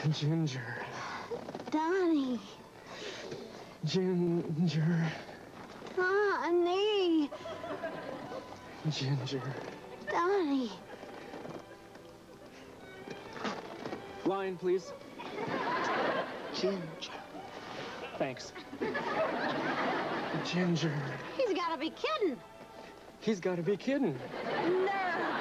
Ginger. Donny. Ginger. Donny. Ginger. Donny. Line, please. Ginger. Thanks. Ginger. He's got to be kidding. He's got to be kidding. No.